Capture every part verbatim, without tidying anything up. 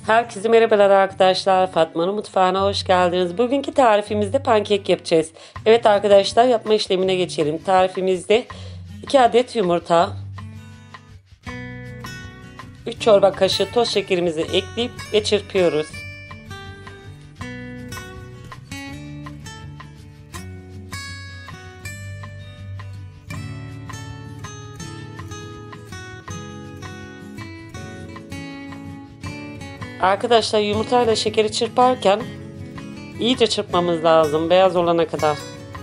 Herkese merhabalar arkadaşlar. Fatma'nın mutfağına hoş geldiniz. Bugünkü tarifimizde pankek yapacağız. Evet arkadaşlar, yapma işlemine geçelim. Tarifimizde iki adet yumurta, üç çorba kaşığı toz şekerimizi ekleyip ve çırpıyoruz. Arkadaşlar, yumurtayla şekeri çırparken iyice çırpmamız lazım, beyaz olana kadar.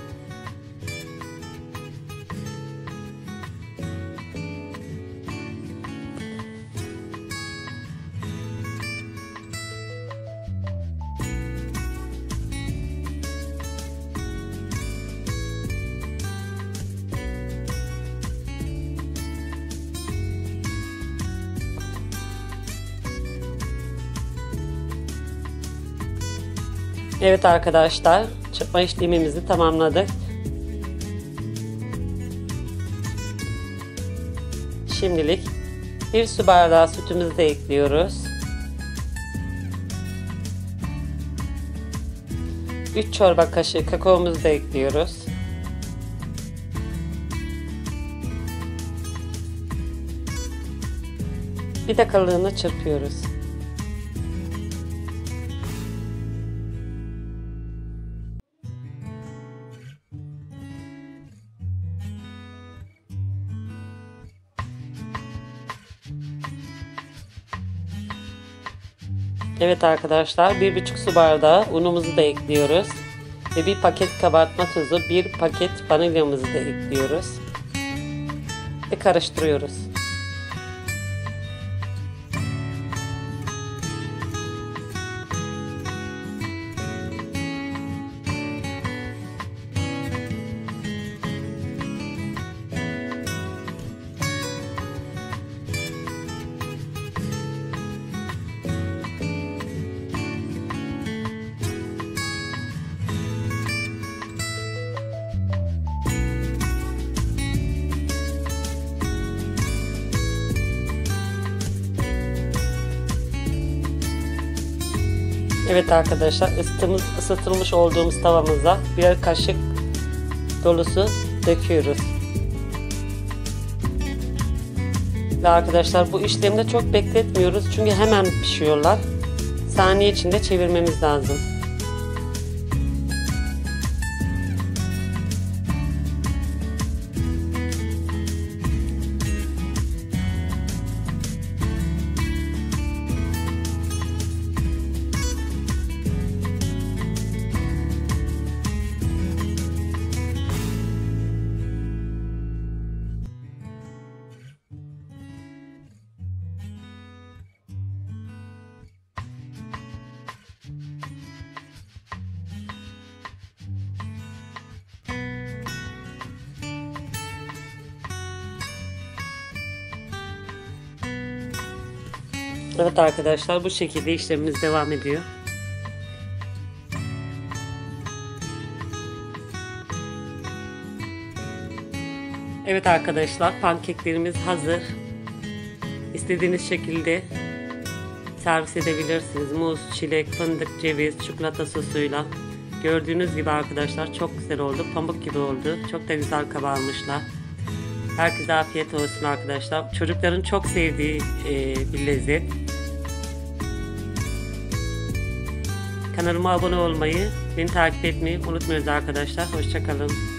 Evet arkadaşlar, çırpma işlemimizi tamamladık. Şimdilik bir su bardağı sütümüzü de ekliyoruz. üç çorba kaşığı kakaomuzu da ekliyoruz. Bir dakikalığına çırpıyoruz. Evet arkadaşlar, bir buçuk su bardağı unumuzu da ekliyoruz. Ve bir paket kabartma tozu, bir paket vanilyamızı da ekliyoruz. Ve karıştırıyoruz. Evet arkadaşlar, ısıtılmış, ısıtılmış olduğumuz tavamıza birer kaşık dolusu döküyoruz. Ve arkadaşlar, bu işlemde çok bekletmiyoruz çünkü hemen pişiyorlar. Saniye içinde çevirmemiz lazım. Evet arkadaşlar, bu şekilde işlemimiz devam ediyor. Evet arkadaşlar, pankeklerimiz hazır. İstediğiniz şekilde servis edebilirsiniz. Muz, çilek, fındık, ceviz, çikolata sosuyla. Gördüğünüz gibi arkadaşlar, çok güzel oldu. Pamuk gibi oldu. Çok da güzel kabarmışlar. Herkese afiyet olsun arkadaşlar. Çocukların çok sevdiği e, bir lezzet. Kanalıma abone olmayı, beni takip etmeyi unutmayın arkadaşlar. Hoşça kalın.